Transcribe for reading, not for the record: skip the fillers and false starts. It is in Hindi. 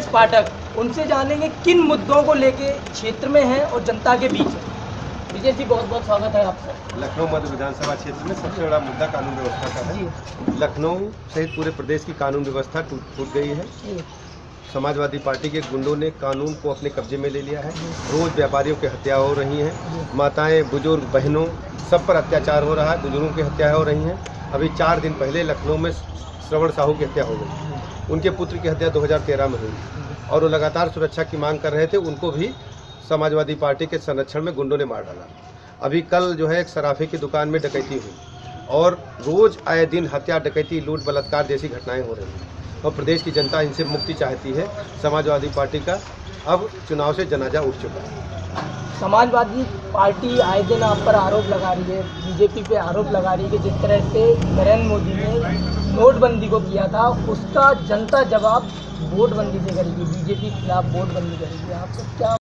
पाठक, उनसे जानेंगे किन मुद्दों को लेके क्षेत्र में हैं और जनता के बीच है। विजय जी, बहुत बहुत स्वागत है आपका। लखनऊ मध्य विधानसभा क्षेत्र में सबसे बड़ा मुद्दा कानून व्यवस्था का है। लखनऊ सहित पूरे प्रदेश की कानून व्यवस्था टूट गई है। समाजवादी पार्टी के गुंडों ने कानून को अपने कब्जे में ले लिया है। रोज व्यापारियों की हत्या हो रही हैं, माताएं, बुजुर्ग, बहनों सब पर अत्याचार हो रहा है, बुजुर्गों की हत्या हो रही हैं। अभी 4 दिन पहले लखनऊ में श्रवण साहू की हत्या हो गई। उनके पुत्र की हत्या 2013 में हुई और वो लगातार सुरक्षा की मांग कर रहे थे। उनको भी समाजवादी पार्टी के संरक्षण में गुंडों ने मार डाला। अभी कल जो है एक सराफे की दुकान में डकैती हुई और रोज आए दिन हत्या, डकैती, लूट, बलात्कार जैसी घटनाएं हो रही हैं और प्रदेश की जनता इनसे मुक्ति चाहती है। समाजवादी पार्टी का अब चुनाव से जनाजा उठ चुका है। समाजवादी पार्टी आए दिन आप पर आरोप लगा रही है, बीजेपी पे आरोप लगा रही है कि जिस तरह से नरेंद्र मोदी ने नोटबंदी को किया था, उसका जनता जवाब वोटबंदी से करेगी, बीजेपी के खिलाफ वोटबंदी करेगी। आपको क्या